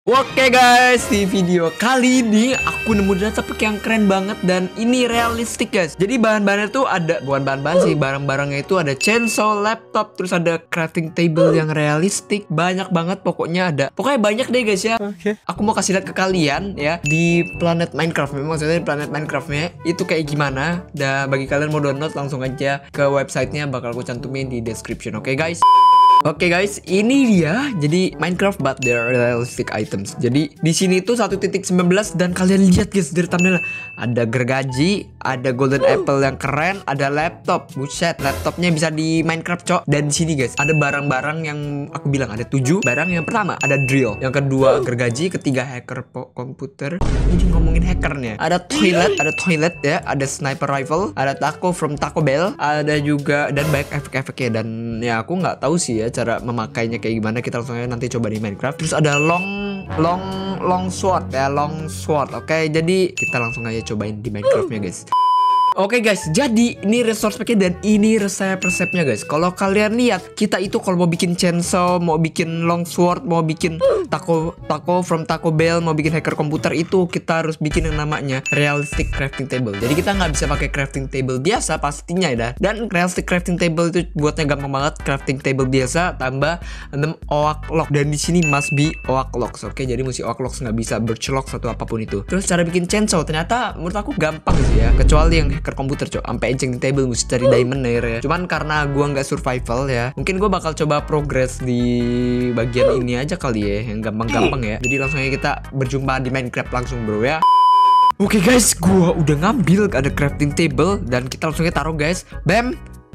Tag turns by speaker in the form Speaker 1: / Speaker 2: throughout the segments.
Speaker 1: Oke guys, di video kali ini aku nemu data pack yang keren banget dan ini realistik guys. Jadi bahan-bahannya tuh ada, bukan bahan-bahan sih, barang-barangnya itu ada chainsaw, laptop, terus ada crafting table yang realistik. Banyak banget pokoknya ada. Pokoknya banyak deh guys ya. Aku mau kasih lihat ke kalian ya di planet Minecraft. Memang maksudnya di planet Minecraftnya itu kayak gimana. Dan bagi kalian mau download langsung aja ke websitenya, bakal aku cantumin di description. Oke guys. Oke guys, ini dia. Jadi Minecraft but there are realistic items. Jadi di sini tuh 1.19 dan kalian lihat guys dari thumbnail ada gergaji, ada golden apple yang keren, ada laptop. Buset, laptopnya bisa di Minecraft, cok. Dan di sini guys, ada barang-barang yang aku bilang ada 7 barang. Yang pertama ada drill, yang kedua gergaji, ketiga hacker komputer. Jadi ngomongin hackernya, ada toilet ya, ada sniper rifle, ada taco from Taco Bell, ada juga dan banyak efek-efeknya. Dan ya aku nggak tahu sih ya cara memakainya kayak gimana, kita langsung aja nanti coba di Minecraft. Terus ada long sword ya, long sword. Oke, jadi kita langsung aja cobain di Minecraftnya guys. Oke guys, jadi ini resource packnya dan ini resepnya guys. Kalau kalian lihat, kita itu kalau mau bikin chainsaw, mau bikin long sword, mau bikin taco from Taco Bell, mau bikin hacker komputer, itu kita harus bikin yang namanya realistic crafting table. Jadi kita nggak bisa pakai crafting table biasa pastinya ya. Dan realistic crafting table itu buatnya gampang banget. Crafting table biasa tambah 6 oak lock, dan di sini must be oak locks. Oke, jadi mesti oak locks, nggak bisa birch locks atau apapun itu. Terus cara bikin chainsaw ternyata menurut aku gampang sih ya, kecuali yang komputer cok, sampai enchanting table mesti cari diamond ya. Cuman karena gua nggak survival ya, mungkin gua bakal coba progress di bagian ini aja kali ya, yang gampang-gampang ya. Jadi langsung aja kita berjumpa di Minecraft langsung bro ya. Oke guys, gua udah ngambil ada crafting table dan kita langsung aja taruh guys. Bam.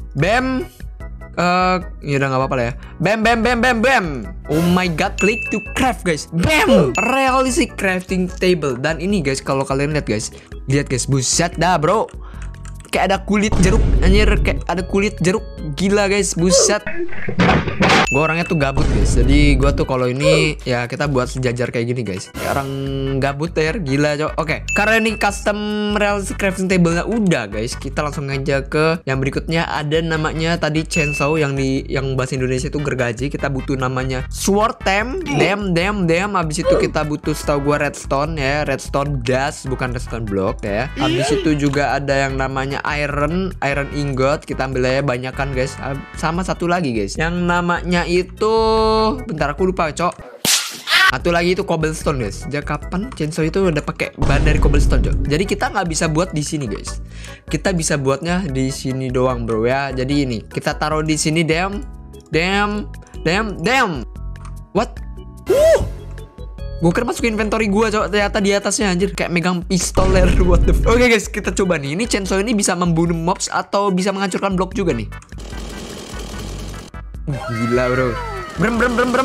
Speaker 1: Ya udah nggak apa-apa lah ya. Bam. Oh my god, click to craft guys. Bam. Realistic crafting table. Dan ini guys, kalau kalian lihat guys, buset dah bro. Kayak ada kulit jeruk, anjir, kayak ada kulit jeruk, gila guys, buset. Gue orangnya tuh gabut guys, jadi gue tuh kalau ini ya kita buat sejajar kayak gini guys, kayak orang gabut ya, gila cok. Oke, karena ini custom realistic crafting table-nya udah guys, kita langsung aja ke yang berikutnya. Ada namanya tadi chainsaw, yang bahasa Indonesia itu gergaji. Kita butuh namanya sword dam. Habis itu kita butuh, setahu gue, redstone ya, redstone dust, bukan redstone block ya. Habis itu juga ada yang namanya iron ingot, kita ambil aja banyak kan guys. Sama satu lagi guys, yang namanya itu, bentar aku lupa cok. Satu lagi itu cobblestone guys. Sejak kapan chainsaw itu udah pakai bahan dari cobblestone cok? Jadi kita nggak bisa buat di sini guys. Kita bisa buatnya di sini doang bro ya. Jadi ini kita taruh di sini. Damn. What? Gue kira masuk inventory gue cok, ternyata di atasnya anjir kayak megang pistol ya. What the fuck. Oke guys, kita coba nih. Ini chainsaw ini bisa membunuh mobs atau bisa menghancurkan blok juga nih. Gila bro. Brem.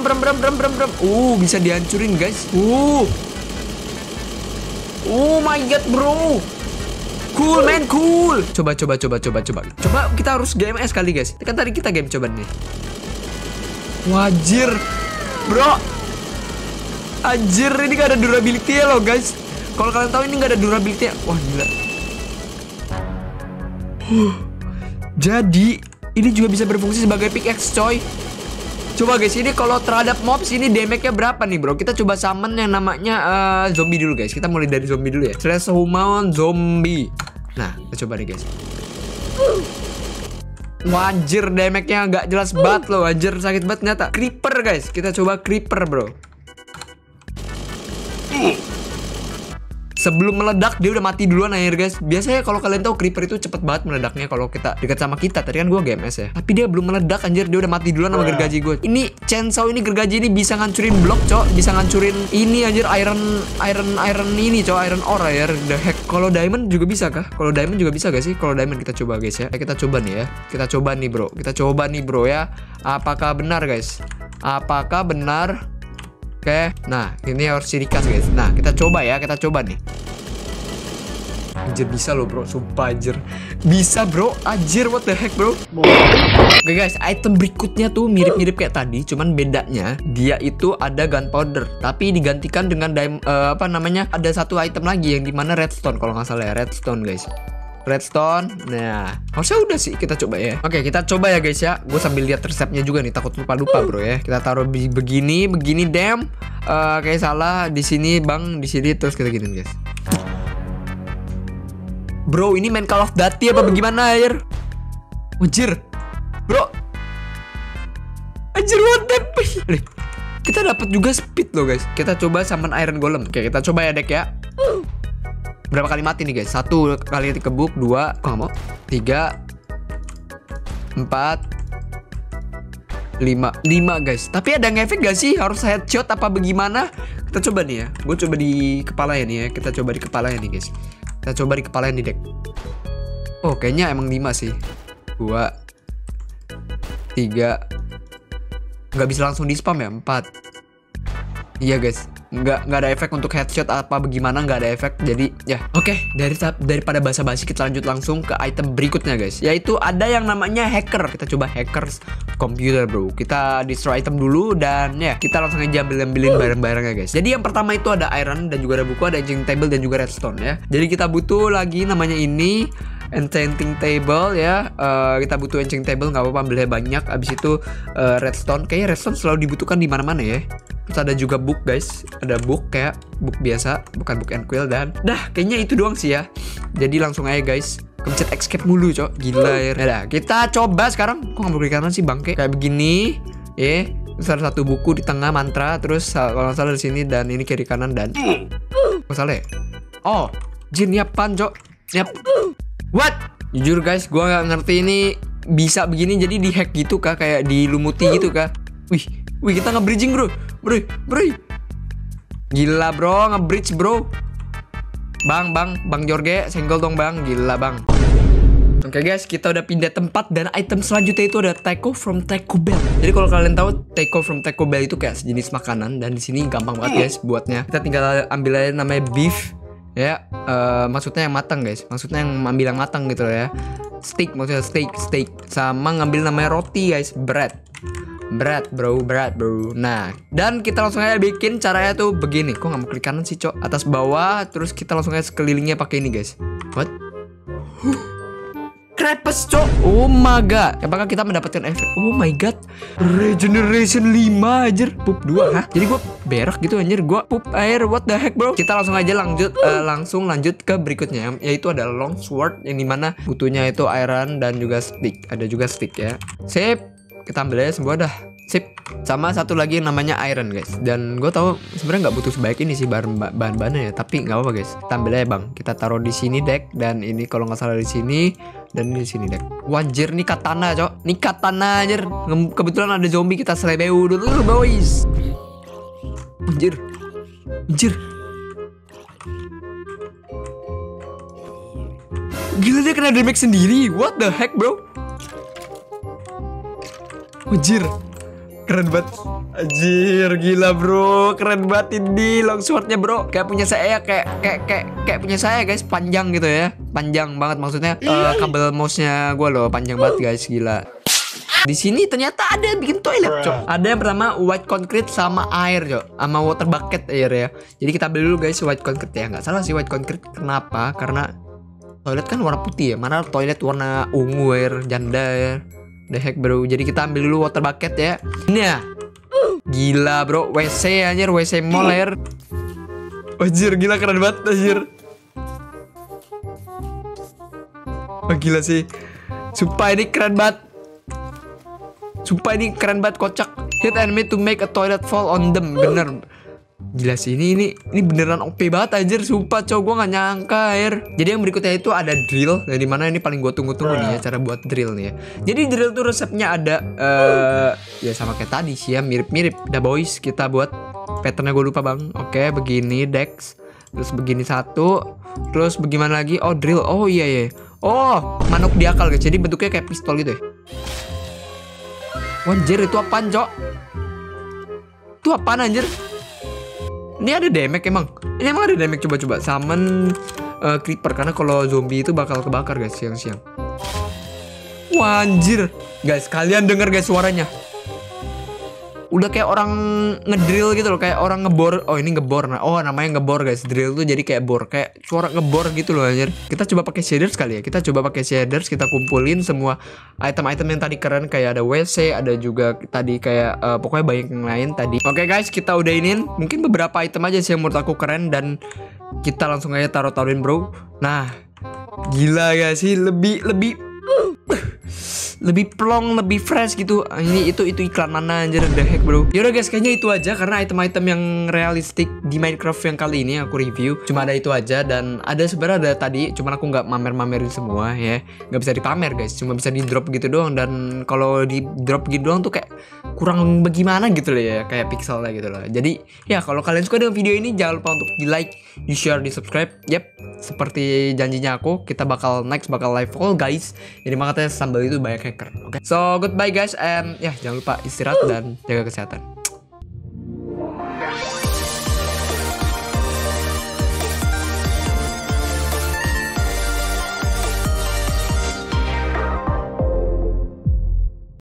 Speaker 1: Bisa dihancurin guys. Oh my god bro. Cool man, cool. Coba kita harus GMS kali guys. Kan tadi kita game coba nih. Wajir bro. Anjir, ini gak ada durability ya loh guys. Kalau kalian tahu ini gak ada durability ya. Wah gila. Jadi ini juga bisa berfungsi sebagai pickaxe coy. Coba guys, ini kalau terhadap mobs ini damage-nya berapa nih bro? Kita coba summon yang namanya zombie dulu guys. Kita mulai dari zombie dulu ya. Slash human zombie. Nah, kita coba nih guys. Wajir, damage-nya gak jelas banget loh. Anjir, sakit banget ternyata. Creeper guys, kita coba creeper bro. Sebelum meledak dia udah mati duluan air guys. Biasanya kalau kalian tahu creeper itu cepet banget meledaknya kalau kita dekat sama kita. Tadi kan gue GMS ya, tapi dia belum meledak anjir, dia udah mati duluan sama gergaji gue. Ini chainsaw ini, gergaji ini bisa ngancurin blok cok, bisa ngancurin ini anjir, iron ini cok, iron ore ya. The heck. Kalau diamond juga bisa kah? Kalau diamond juga bisa gak sih? Kalau diamond kita coba guys ya. Kita coba nih ya. Kita coba nih bro ya. Apakah benar guys? Apakah benar? Oke, nah ini harus ciri khas guys. Nah kita coba nih. Anjir bisa loh bro, sumpah anjir. Bisa bro, anjir, what the heck bro. Oke guys, item berikutnya tuh mirip-mirip kayak tadi, cuman bedanya dia itu ada gunpowder, tapi digantikan dengan ada satu item lagi yang dimana redstone kalau nggak salah ya, redstone guys. redstone. Nah, harusnya udah sih, kita coba ya. Oke, kita coba ya guys ya. Gue sambil lihat resepnya juga nih, takut lupa-lupa bro ya. Kita taruh begini damn. Kayak salah di sini bang, di sini terus kita giniin guys. Bro, ini main Call of Duty apa bagaimana air? Anjir, bro. Anjir, what the fuck? Kita dapat juga speed loh guys. Kita coba summon Iron Golem. Oke, kita coba ya dek ya. Berapa kali mati nih guys? 1 kali dikebuk, 2, nggak mau, 3, 4, 5 guys. Tapi ada ngefek gak sih? Harus headshot apa bagaimana? Kita coba nih ya. Gue coba di kepala ya nih ya. Kita coba di kepala ya nih guys. Kita coba di kepala nih dek. Oh kayaknya emang 5 sih. 2, 3. Nggak bisa langsung di spam ya? 4. Iya guys, nggak ada efek untuk headshot apa bagaimana, nggak ada efek. Jadi ya oke, daripada basa-basi kita lanjut langsung ke item berikutnya guys, yaitu ada yang namanya hacker. Kita coba hackers computer bro. Kita destroy item dulu dan ya kita langsung aja ambilin barang-barangnya guys. Jadi yang pertama itu ada iron dan juga ada buku, ada enchanting table dan juga redstone ya. Jadi kita butuh lagi namanya ini enchanting table ya. Kita butuh enchanting table, nggak apa-apa ambilnya banyak. Abis itu redstone, kayaknya redstone selalu dibutuhkan di mana-mana ya. Terus ada juga book guys, ada book kayak book biasa, bukan book and quill. Dan dah kayaknya itu doang sih ya. Jadi langsung aja guys, kepencet escape mulu cok, gila ya. Nah, kita coba sekarang. Kok nggak boleh kanan sih bangke? Kayak begini ya. Terus ada satu buku di tengah mantra. Terus kalau nggak salah di sini dan ini kiri kanan dan nggak salah ya. Oh jin, ini apaan cok? Ini what? Jujur guys, gue nggak ngerti ini bisa begini. Jadi di hack gitu kah? Kayak dilumuti gitu kah? Wih kita nge-bridging bro. Gila bro, nge-bridge bro. Bang Jorge, senggol dong bang. Gila bang. Oke guys, kita udah pindah tempat dan item selanjutnya itu ada taco from Taco Bell. Jadi kalau kalian tahu taco from Taco Bell itu kayak sejenis makanan dan di sini gampang banget guys buatnya. Kita tinggal ambil aja namanya beef. Ya, maksudnya yang matang guys. Maksudnya yang ambil yang matang gitu loh ya. Steak, maksudnya steak. Sama ngambil namanya roti guys, bread bro. Nah, dan kita langsung aja bikin caranya tuh begini. Kok nggak mau klik kanan sih cok? Atas bawah, terus kita langsung aja sekelilingnya pakai ini guys. What? Crepes cok. Oh my god. Apakah kita mendapatkan efek? Oh my god. Regeneration 5 anjir. Pup 2 hah? Jadi gue berak gitu anjir. Gue pup air. What the heck bro? Kita langsung aja lanjut ke berikutnya, yaitu ada long sword yang dimana butuhnya itu iron dan juga stick. Ada juga stick ya. Sip. Kita ambil aja semua dah. Sip. Sama satu lagi yang namanya iron guys. Dan gue tahu sebenarnya nggak butuh sebanyak ini sih bahan-bahannya ya. Tapi nggak apa-apa guys. Kita ambil aja bang. Kita taruh di sini dek. Dan ini kalau nggak salah di sini. Dan di sini dek. Wajir nih katana cok. Nih katana anjir. Kebetulan ada zombie, kita selebeu dulu boys. Anjir. Gila dia kena damage sendiri. What the heck bro? Anjir, keren banget. Anjir, gila bro, keren banget ini longswordnya bro. Kayak punya saya, kayak punya saya guys, panjang gitu ya, panjang banget maksudnya. Kabel mouse-nya gue loh panjang banget guys, gila. Di sini ternyata ada yang bikin toilet cok. Ada yang pertama white concrete sama air cok, sama water bucket air ya. Jadi kita beli dulu guys white concrete ya, nggak salah sih white concrete. Kenapa? Karena toilet kan warna putih ya, mana toilet warna ungu air janda ya. The heck bro. Jadi kita ambil dulu water bucket ya. Ini ya. Gila bro, WC anjir, WC mall air. Anjir, gila keren banget anjir. Oh, gila sih. Sumpah ini keren banget. Kocak. Hit enemy to make a toilet fall on them. Bener. Gila sih ini beneran OP banget anjir. Sumpah cowok, gue gak nyangka air. Jadi yang berikutnya itu ada drill. Dari mana ini paling gue tunggu-tunggu nih ya, cara buat drill nih ya. Jadi drill tuh resepnya ada ya sama kayak tadi sih ya, mirip-mirip. Udah boys, kita buat patternnya gue lupa bang. Oke, begini Dex. Terus begini satu. Terus bagaimana lagi? Oh drill. Oh iya. Oh manuk diakal guys. Jadi bentuknya kayak pistol gitu ya. Anjir itu apaan cok? Itu apaan anjir? Ini ada damage emang? Ini emang ada damage, coba-coba summon creeper. Karena kalau zombie itu bakal kebakar guys siang-siang. Wah anjir. Guys kalian denger guys suaranya. udah kayak orang ngedrill gitu loh, kayak orang ngebor. Oh ini ngebor, nah oh namanya ngebor guys. Drill tuh jadi kayak bor, kayak suara ngebor gitu loh anjir. Kita coba pakai shaders kali ya. Kita coba pakai shaders, kita kumpulin semua item-item yang tadi keren, kayak ada WC, ada juga tadi kayak pokoknya banyak yang lain tadi. Oke guys, kita udah inin. Mungkin beberapa item aja sih yang menurut aku keren dan kita langsung aja taruh-taruhin bro. Nah, gila gak sih, lebih plong, lebih fresh gitu. Ini itu iklan mana anjir, the heck bro. Yaudah guys, kayaknya itu aja karena item-item yang realistik di Minecraft yang kali ini aku review cuma ada itu aja. Dan ada sebenarnya ada tadi, cuman aku nggak mamer-mamerin semua ya, nggak bisa dipamer guys, cuma bisa di drop gitu doang. Dan kalau di drop gitu doang tuh kayak kurang bagaimana gitu loh ya, kayak pixelnya gitu loh. Jadi ya kalau kalian suka dengan video ini jangan lupa untuk di like, di share, di subscribe. Yep, seperti janjinya aku, kita bakal live haul guys. Jadi makanya sambal itu banyak hacker. Oke, so goodbye guys, and ya jangan lupa istirahat dan jaga kesehatan.